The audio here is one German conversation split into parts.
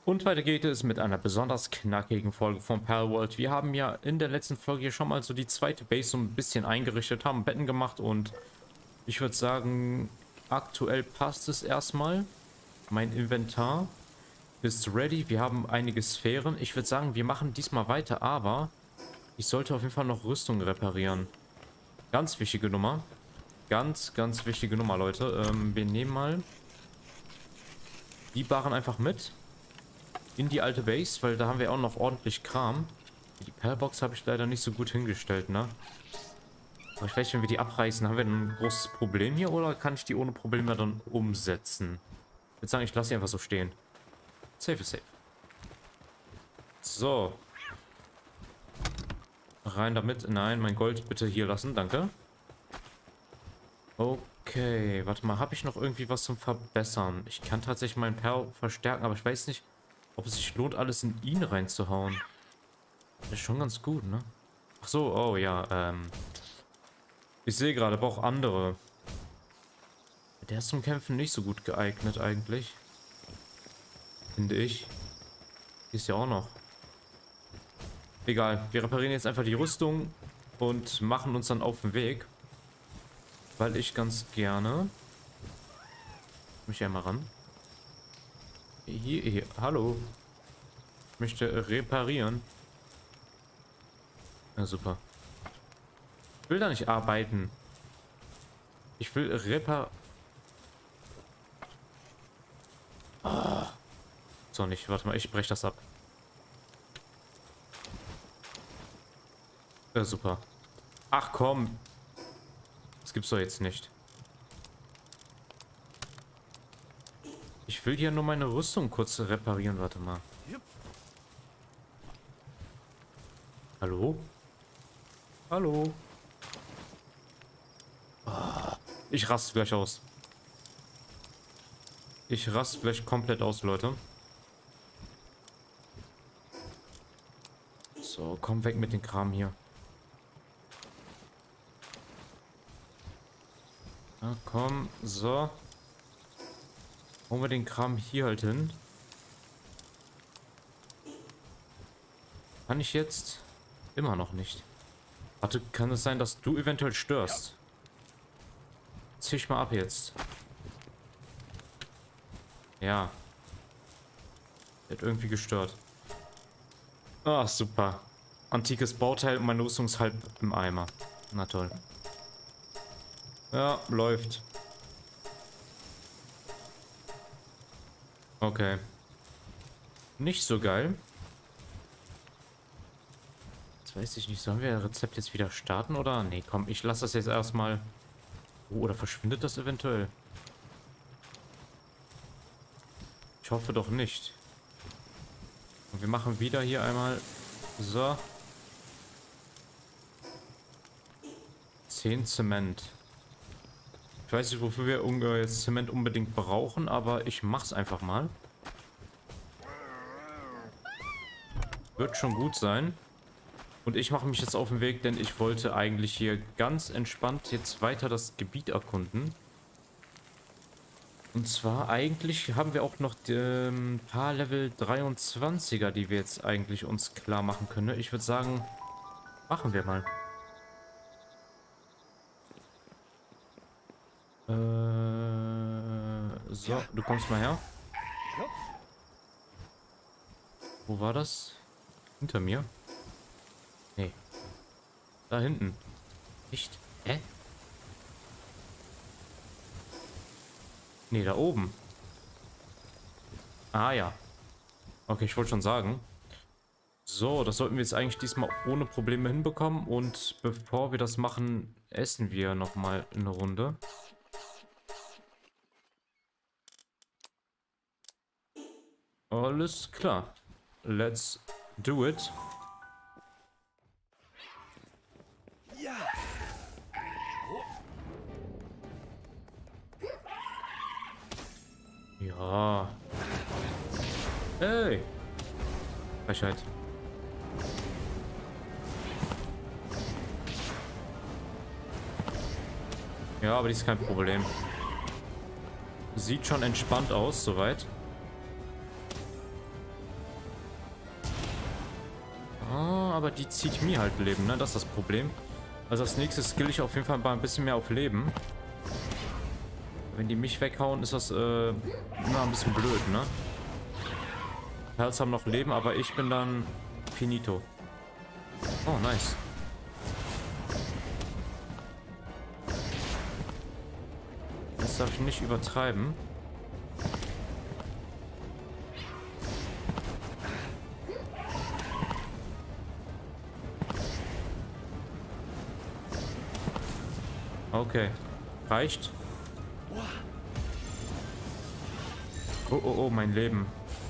Und weiter geht es mit einer besonders knackigen Folge von Palworld. Wir haben ja in der letzten Folge hier schon mal so die zweite Base so ein bisschen eingerichtet, haben Betten gemacht und ich würde sagen, aktuell passt es erstmal. Mein Inventar ist ready. Wir haben einige Sphären. Ich würde sagen, wir machen diesmal weiter, aber ich sollte auf jeden Fall noch Rüstung reparieren. Ganz wichtige Nummer. Ganz wichtige Nummer, Leute. Wir nehmen mal die Barren einfach mit in die alte Base, weil da haben wir auch noch ordentlich Kram. Die Perlbox habe ich leider nicht so gut hingestellt, ne? Aber ich weiß, wenn wir die abreißen, haben wir ein großes Problem hier oder kann ich die ohne Probleme dann umsetzen? Ich würde sagen, ich lasse sie einfach so stehen. Safe ist safe. So. Rein damit. Nein, mein Gold bitte hier lassen, danke. Okay, warte mal, habe ich noch irgendwie was zum Verbessern? Ich kann tatsächlich meinen Perl verstärken, aber ich weiß nicht, ob es sich lohnt, alles in ihn reinzuhauen. Das ist schon ganz gut, ne? Ach so, oh ja, ich sehe gerade, aber auch andere. Der ist zum Kämpfen nicht so gut geeignet eigentlich. Finde ich. Die ist ja auch noch. Egal, wir reparieren jetzt einfach die Rüstung und machen uns dann auf den Weg. Weil ich ganz gerne... mich einmal ran. Hier, hallo. Ich möchte reparieren. Ja, super. Ich will da nicht arbeiten. Ich will Ah. So nicht, warte mal, ich breche das ab. Ja, super. Ach komm. Das gibt's doch jetzt nicht. Ich will hier nur meine Rüstung kurz reparieren, warte mal. Hallo? Hallo? Ah, ich raste gleich aus. Ich raste gleich komplett aus, Leute. So, komm weg mit dem Kram hier. Na komm, so. Holen wir den Kram hier halt hin. Kann ich jetzt? Immer noch nicht. Warte, kann es sein, dass du eventuell störst? Zieh mal ab jetzt. Ja. Wird irgendwie gestört. Ah, super. Antikes Bauteil und meine Rüstung ist halb im Eimer. Na toll. Ja, läuft. Okay. Nicht so geil. Jetzt weiß ich nicht, sollen wir das Rezept jetzt wieder starten oder? Nee, komm, ich lasse das jetzt erstmal. Oh, oder verschwindet das eventuell? Ich hoffe doch nicht. Und wir machen wieder hier einmal. So. 10 Zement. Ich weiß nicht, wofür wir jetzt Zement unbedingt brauchen, aber ich mach's einfach mal. Wird schon gut sein. Und ich mache mich jetzt auf den Weg, denn ich wollte eigentlich hier ganz entspannt jetzt weiter das Gebiet erkunden. Und zwar eigentlich haben wir auch noch ein paar Level 23er, die wir jetzt eigentlich uns klar machen können. Ich würde sagen, machen wir mal. So, du kommst mal her. Wo war das? Hinter mir? Nee. Da hinten. Nicht? Hä? Nee, da oben. Ah ja. Okay, ich wollte schon sagen. So, das sollten wir jetzt eigentlich diesmal ohne Probleme hinbekommen. Und bevor wir das machen, essen wir nochmal eine Runde. Alles klar. Let's do it. Ja. Hey. Frechheit. Ja, aber die ist kein Problem. Sieht schon entspannt aus, soweit. aber die zieht mir halt Leben, ne? Das ist das Problem. Also als nächstes skill ich auf jeden Fall mal ein bisschen mehr auf Leben. Wenn die mich weghauen, ist das immer ein bisschen blöd, ne? Perls haben noch Leben, aber ich bin dann finito. Oh, nice. Das darf ich nicht übertreiben. Okay. Reicht. Oh, oh, oh, mein Leben.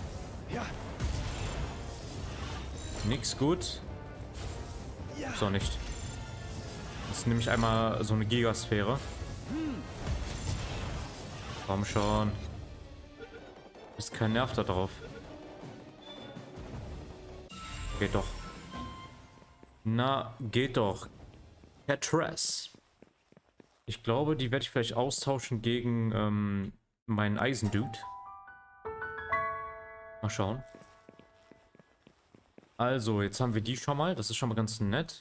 Nix gut. So nicht. Jetzt nehme ich einmal so eine Gigasphäre. Komm schon. Ist kein Nerv da drauf. Geht doch. Na, geht doch. Catress. Ich glaube, die werde ich vielleicht austauschen gegen meinen Eisendude. Mal schauen. Also, jetzt haben wir die schon mal. Das ist schon mal ganz nett.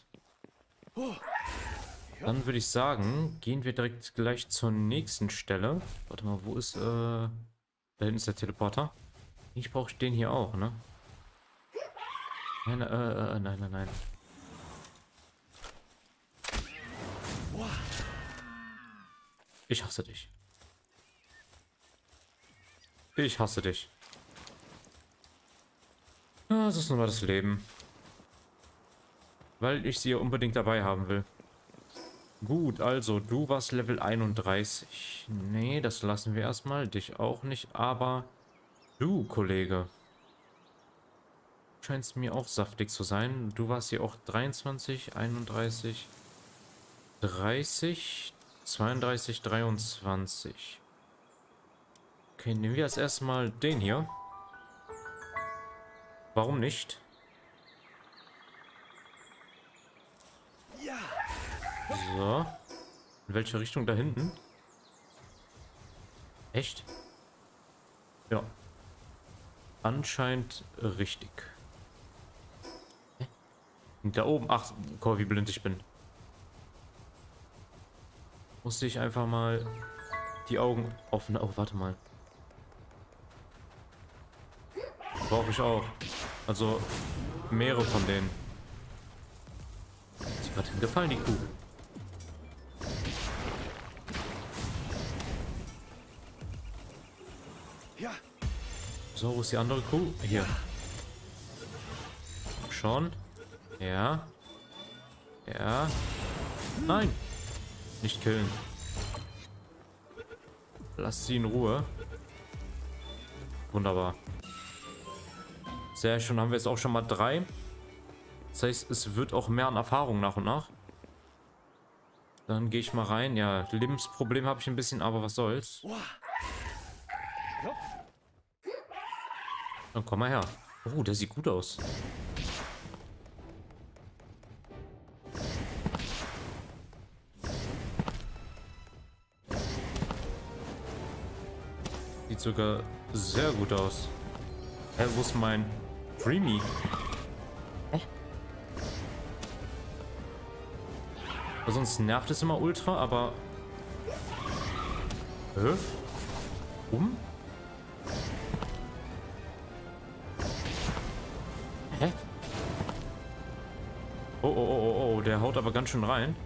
Dann würde ich sagen, gehen wir direkt gleich zur nächsten Stelle. Warte mal, wo ist, da hinten ist der Teleporter. Ich brauche den hier auch, ne? Nein, nein, nein, nein. Ich hasse dich. Ich hasse dich. Ja, das ist nun mal das Leben. Weil ich sie unbedingt dabei haben will. Gut, also du warst Level 31. Nee, das lassen wir erstmal. Dich auch nicht, aber du, Kollege. Scheinst mir auch saftig zu sein. Du warst hier auch 23, 31, 30, 32, 23. Okay, nehmen wir als erstmal den hier. Warum nicht? So. In welche Richtung da hinten? Echt? Ja. Anscheinend richtig. Hä? Da oben. Ach, guck, wie blind ich bin. Musste ich einfach mal die Augen offen. Oh, warte mal. Brauche ich auch. Also mehrere von denen. Ist gerade hingefallen, die Kuh. So, wo ist die andere Kuh? Hier. Schon. Ja. Ja. Nein. Nicht killen. Lass sie in Ruhe. Wunderbar. Sehr schön, haben wir jetzt auch schon mal 3. Das heißt, es wird auch mehr an Erfahrung nach und nach. Dann gehe ich mal rein. Ja, Lebensproblem habe ich ein bisschen, aber was soll's. Dann komm mal her. Oh, der sieht gut aus. Sieht sogar sehr gut aus. Hä, wo ist mein Dreamy? Hä? Sonst nervt es immer ultra, aber... Hä? Hä? Oh, oh, oh, oh, oh, der haut aber ganz schön rein.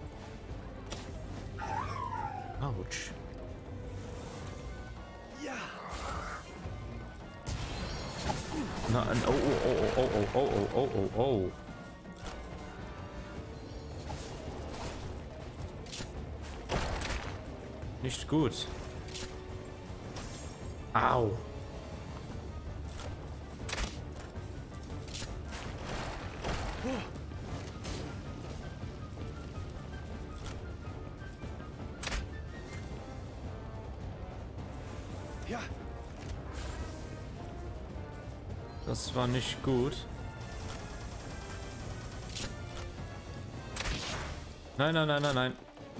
Autsch. Na, oh, oh, oh, oh, oh, oh, oh, oh, oh, oh. Nicht gut. Au. Ja. Das war nicht gut. Nein, nein, nein, nein, nein.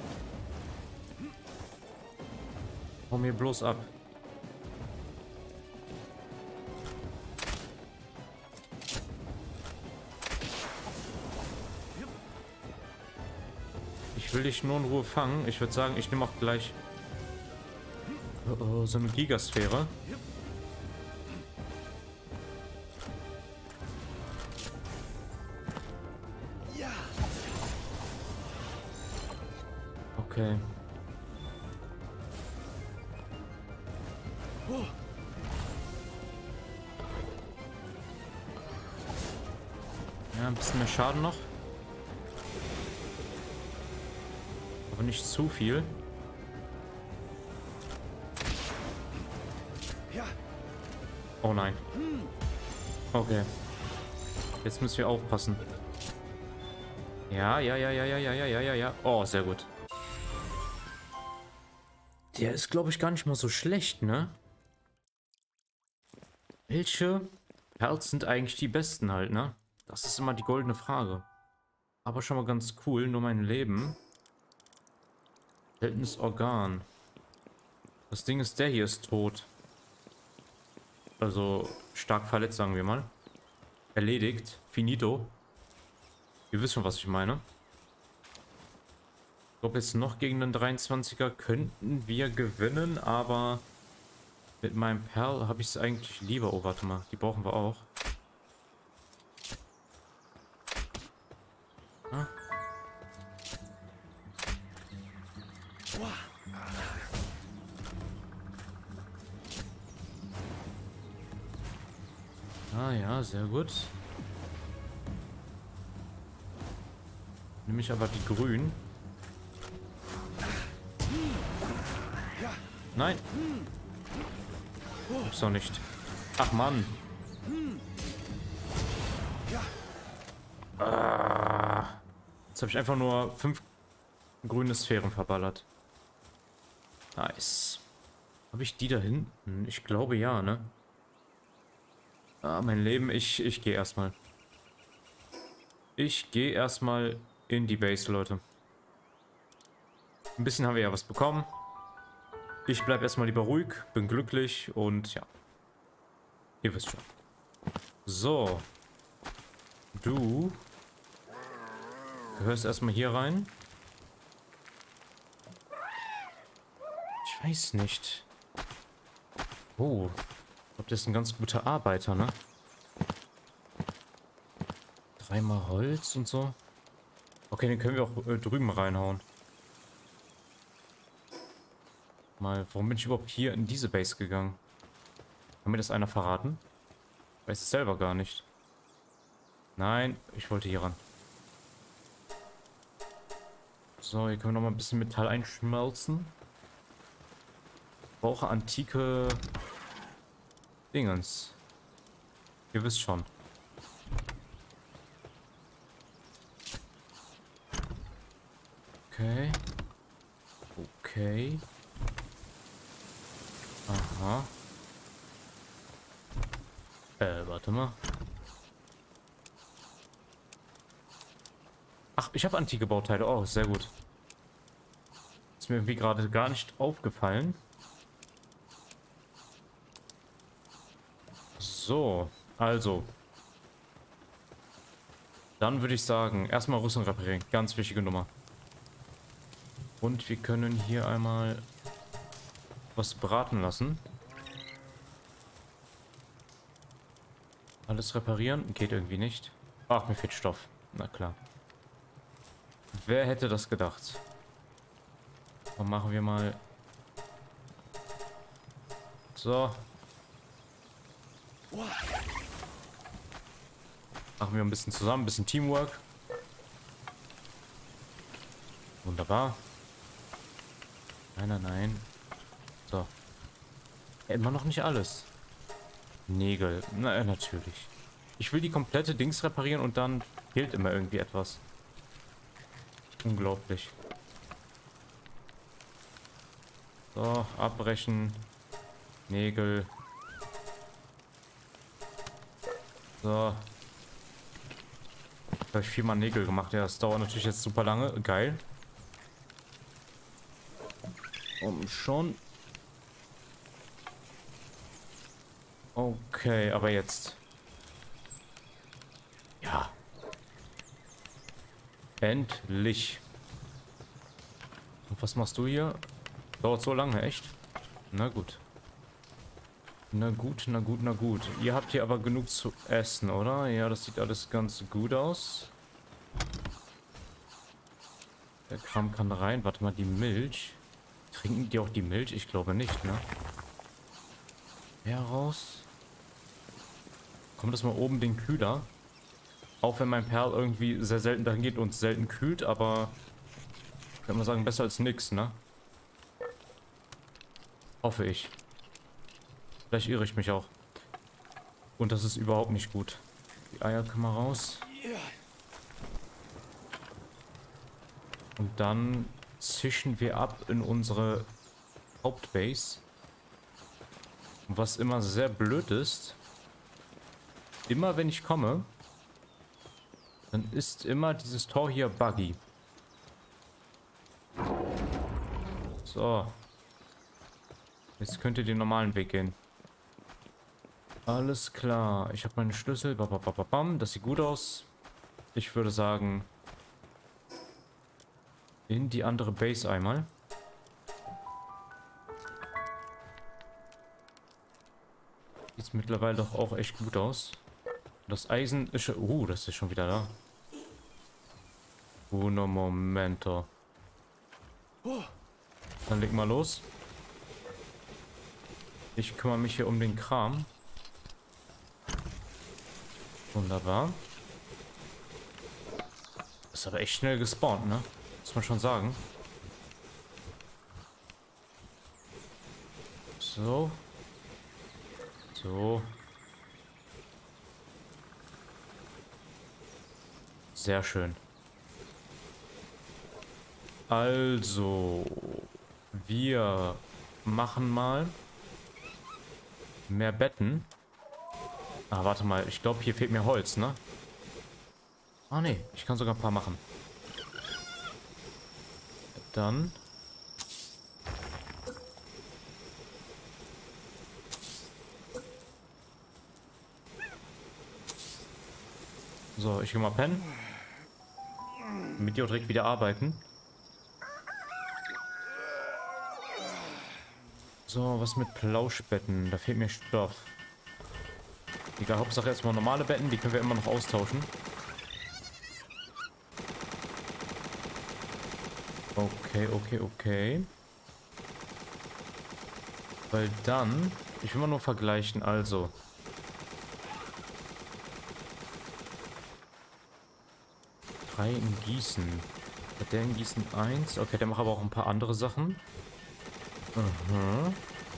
Hau mir bloß ab. Ich will dich nur in Ruhe fangen. Ich würde sagen, ich nehme auch gleich so eine Gigasphäre. Okay. Ja, ein bisschen mehr Schaden noch. Aber nicht zu viel. Oh nein. Okay. Jetzt müssen wir aufpassen. Ja. Oh, sehr gut. Der ist, glaube ich, gar nicht mal so schlecht, ne? Welche Perls sind eigentlich die besten halt, ne? Das ist immer die goldene Frage. Aber schon mal ganz cool, nur mein Leben. Seltenes Organ. Das Ding ist, der hier ist tot. Also stark verletzt, sagen wir mal. Erledigt. Finito. Ihr wisst schon, was ich meine. Ich glaube, jetzt noch gegen den 23er könnten wir gewinnen, aber mit meinem Perl habe ich es eigentlich lieber. Oh, warte mal. Die brauchen wir auch. Ah. Ah ja, sehr gut. Nehme ich aber die grünen. Nein. Gibt's doch nicht. Ach Mann. Ah. Jetzt habe ich einfach nur 5 grüne Sphären verballert. Nice. Habe ich die da hinten? Ich glaube ja, ne? Ah, mein Leben, ich gehe erstmal. Ich gehe erstmal in die Base, Leute. Ein bisschen haben wir ja was bekommen. Ich bleibe erstmal lieber ruhig, bin glücklich und ja. Ihr wisst schon. So. Du gehörst erstmal hier rein. Ich weiß nicht. Oh. Ich glaube, das ist ein ganz guter Arbeiter, ne? 3-mal Holz und so. Okay, den können wir auch drüben reinhauen. Mal, warum bin ich überhaupt hier in diese Base gegangen? Kann mir das einer verraten? Ich weiß es selber gar nicht. Nein, ich wollte hier ran. So, hier können wir noch mal ein bisschen Metall einschmelzen. Ich brauche antike Dingens. Ihr wisst schon. Okay. Okay. Aha. Warte mal. Ach, ich habe antike Bauteile. Oh, sehr gut. Ist mir irgendwie gerade gar nicht aufgefallen. So, also. Dann würde ich sagen, erstmal Rüstung reparieren. Ganz wichtige Nummer. Und wir können hier einmal was braten lassen. Alles reparieren? Geht irgendwie nicht. Ach, mir fehlt Stoff. Na klar. Wer hätte das gedacht? Dann machen wir mal... So. Machen wir ein bisschen zusammen, ein bisschen Teamwork. Wunderbar. Nein. So. Immer noch nicht alles. Nägel. Na, natürlich. Ich will die komplette Dings reparieren und dann fehlt immer irgendwie etwas. Unglaublich. So, abbrechen. Nägel. So. Habe ich 4-mal Nägel gemacht. Ja, das dauert natürlich jetzt super lange. Geil. Schon. Okay, aber jetzt. Ja. Endlich. was machst du hier? Dauert so lange, echt? Na gut. Na gut, na gut, na gut. Ihr habt hier aber genug zu essen, oder? Ja, das sieht alles ganz gut aus. Der Kram kann rein. Warte mal, die Milch. Trinken die auch die Milch? Ich glaube nicht, ne? Heraus. Kommt das mal oben den Kühler? Auch wenn mein Perl irgendwie sehr selten dahin geht und selten kühlt, aber ich würde mal sagen, besser als nix, ne? Hoffe ich. Vielleicht irre ich mich auch. Und das ist überhaupt nicht gut. Die Eier können wir raus. Und dann zischen wir ab in unsere Hauptbase. Und was immer sehr blöd ist, immer wenn ich komme, dann ist immer dieses Tor hier buggy. So. Jetzt könnt ihr den normalen Weg gehen. Alles klar. Ich habe meinen Schlüssel. Bam. Das sieht gut aus. Ich würde sagen, in die andere Base einmal. Sieht mittlerweile doch auch echt gut aus. Das Eisen ist schon... das ist schon wieder da. Uno momento. Dann leg mal los. Ich kümmere mich hier um den Kram. Wunderbar. Ist aber echt schnell gespawnt, ne? Muss man schon sagen. So. So. Sehr schön. Also, wir machen mal mehr Betten. Ah, warte mal. Ich glaube, hier fehlt mir Holz, ne? Ah, ne. Ich kann sogar ein paar machen. Dann... So, ich gehe mal pennen. Mit dir direkt wieder arbeiten. So, was mit Plauschbetten? Da fehlt mir Stoff. Egal, Hauptsache erstmal normale Betten, die können wir immer noch austauschen. Okay. Weil dann... Ich will mal nur vergleichen, also... Drei in Gießen. Hat der in Gießen 1? Okay, der macht aber auch ein paar andere Sachen. Aha.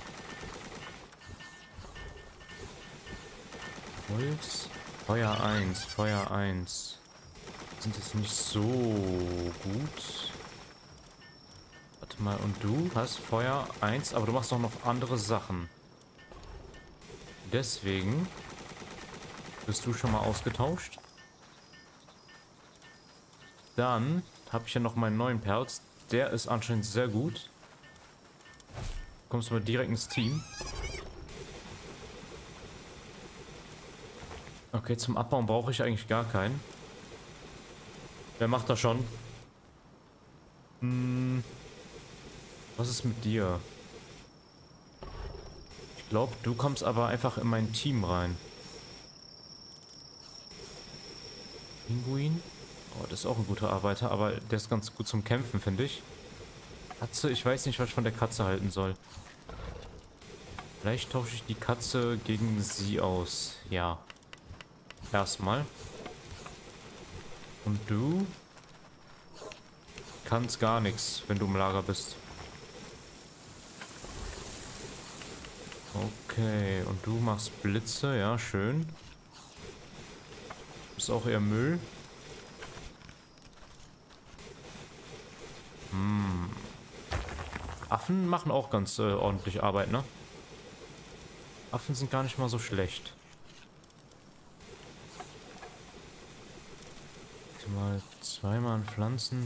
Holz. Feuer 1, Feuer 1. Sind jetzt nicht so gut. Warte mal, und du hast Feuer 1, aber du machst doch noch andere Sachen. Deswegen bist du schon mal ausgetauscht. Dann habe ich ja noch meinen neuen Pelz. Der ist anscheinend sehr gut. Kommst du mal direkt ins Team. Okay, zum Abbauen brauche ich eigentlich gar keinen. Wer macht das schon? Was ist mit dir? Ich glaube, du kommst aber einfach in mein Team rein. Pinguin? Oh, das ist auch ein guter Arbeiter, aber der ist ganz gut zum Kämpfen, finde ich. Katze, ich weiß nicht, was ich von der Katze halten soll. Vielleicht tausche ich die Katze gegen sie aus. Ja. Erstmal. Und du kannst gar nichts, wenn du im Lager bist. Okay, und du machst Blitze, ja, schön. Ist auch eher Müll. Affen machen auch ganz ordentlich Arbeit, ne? Affen sind gar nicht mal so schlecht. Mal zweimal Pflanzen.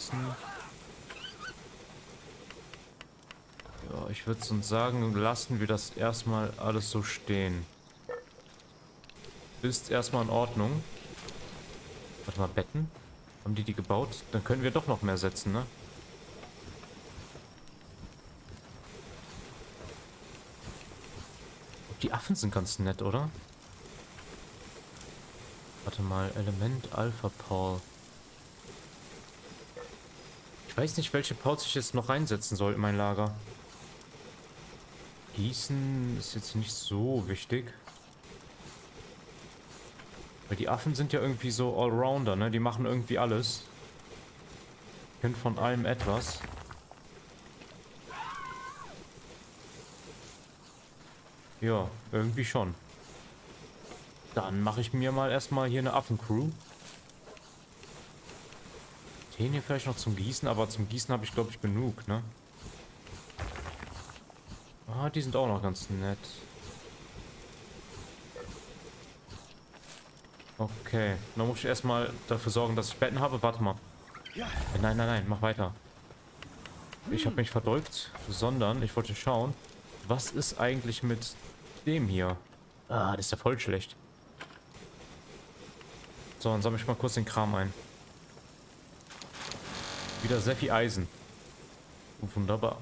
Ja, ich würde sonst sagen, lassen wir das erstmal alles so stehen. Ist erstmal in Ordnung. Warte mal, Betten? Haben die gebaut? Dann können wir doch noch mehr setzen, ne? Die Affen sind ganz nett, oder? Warte mal, Element Alpha Paul. Ich weiß nicht, welche Pauls ich jetzt noch reinsetzen soll in mein Lager. Gießen ist jetzt nicht so wichtig. Weil die Affen sind ja irgendwie so Allrounder, ne? Die machen irgendwie alles. Können von allem etwas. Ja, irgendwie schon. Dann mache ich mir mal erstmal hier eine Affencrew. Den hier vielleicht noch zum Gießen, aber zum Gießen habe ich, glaube ich, genug, ne? Ah, die sind auch noch ganz nett. Okay, dann muss ich erstmal dafür sorgen, dass ich Betten habe. Warte mal. Nein, nein, nein, mach weiter. Ich habe mich verdrückt, sondern ich wollte schauen, was ist eigentlich mit dem hier? Ah, das ist ja voll schlecht. So, dann sammle ich mal kurz den Kram ein. Wieder sehr viel Eisen. Wunderbar.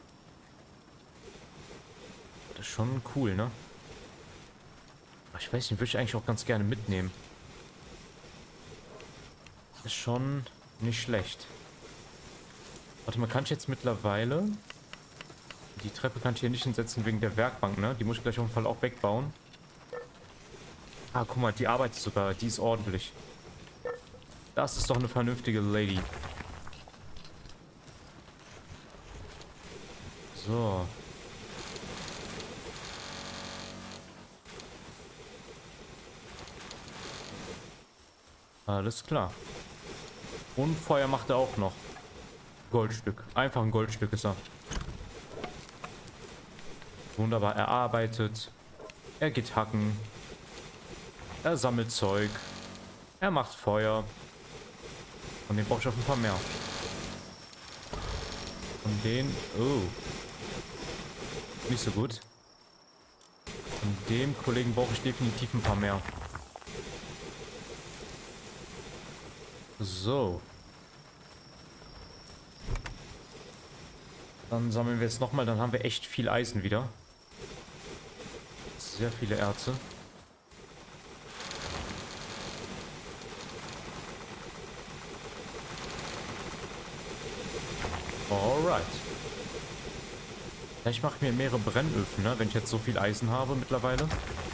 Das ist schon cool, ne? Aber ich weiß nicht, würde ich eigentlich auch ganz gerne mitnehmen. Ist schon nicht schlecht. Warte mal, kann ich jetzt mittlerweile... Die Treppe kann ich hier nicht hinsetzen wegen der Werkbank, ne? Die muss ich gleich auf jeden Fall auch wegbauen. Ah, guck mal, die arbeitet sogar. Die ist ordentlich. Das ist doch eine vernünftige Lady. So. Alles klar. Und Feuer macht er auch noch. Goldstück. Einfach ein Goldstück ist er. Wunderbar. Er arbeitet. Er geht hacken. Er sammelt Zeug. Er macht Feuer. Und den brauche ich auf ein paar mehr. Und den... Oh. Nicht so gut. Und dem Kollegen brauche ich definitiv ein paar mehr. So. Dann sammeln wir jetzt nochmal. Dann haben wir echt viel Eisen wieder. Sehr viele Erze. Alright. Ich mache mir mehrere Brennöfen, ne? Wenn ich jetzt so viel Eisen habe mittlerweile.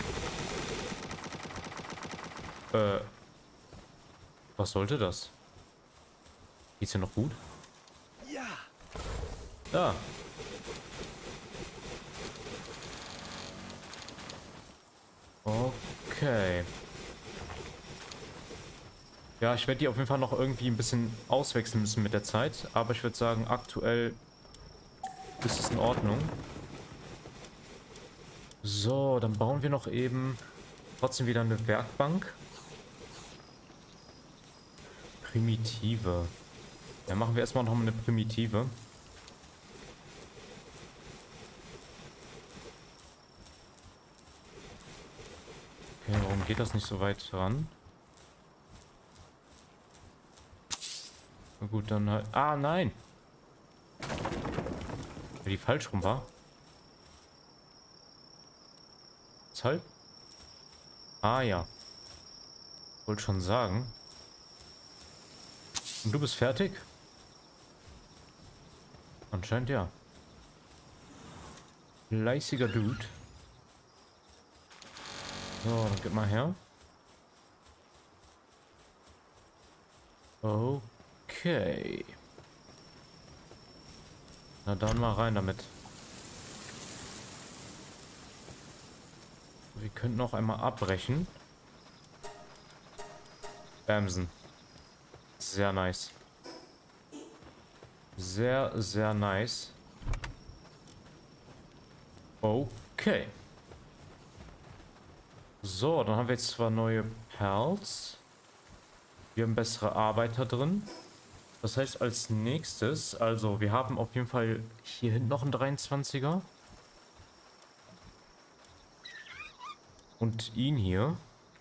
Was sollte das? Geht's hier noch gut? Ja. Da. Okay. Ja, ich werde die auf jeden Fall noch irgendwie ein bisschen auswechseln müssen mit der Zeit. Aber ich würde sagen, aktuell ist es in Ordnung. So, dann bauen wir noch eben trotzdem wieder eine Werkbank. Primitive. Ja, machen wir erstmal noch mal eine Primitive. Okay, warum geht das nicht so weit ran? Na gut, dann halt... Ah, nein! Weil die falsch rum war. Weshalb? Ah, ja. Wollte schon sagen. Und du bist fertig? Anscheinend ja. Fleißiger Dude. So, dann gib mal her. Okay. Na dann mal rein damit. Wir könnten noch einmal abbrechen. Bamsen. Sehr nice. Sehr, sehr nice. Okay. So, dann haben wir jetzt zwar neue Perls. Wir haben bessere Arbeiter drin. Das heißt als nächstes, also wir haben auf jeden Fall hier hinten noch einen 23er. Und ihn hier.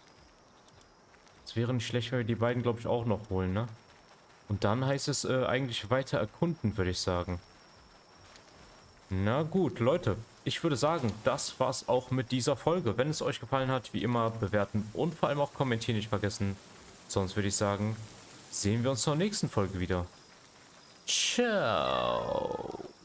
Es wäre nicht schlecht, wenn wir die beiden, glaube ich, auch noch holen, ne? Und dann heißt es eigentlich weiter erkunden, würde ich sagen. Na gut, Leute, ich würde sagen, das war's auch mit dieser Folge. Wenn es euch gefallen hat, wie immer, bewerten und vor allem auch kommentieren nicht vergessen. Sonst würde ich sagen, sehen wir uns zur nächsten Folge wieder. Ciao.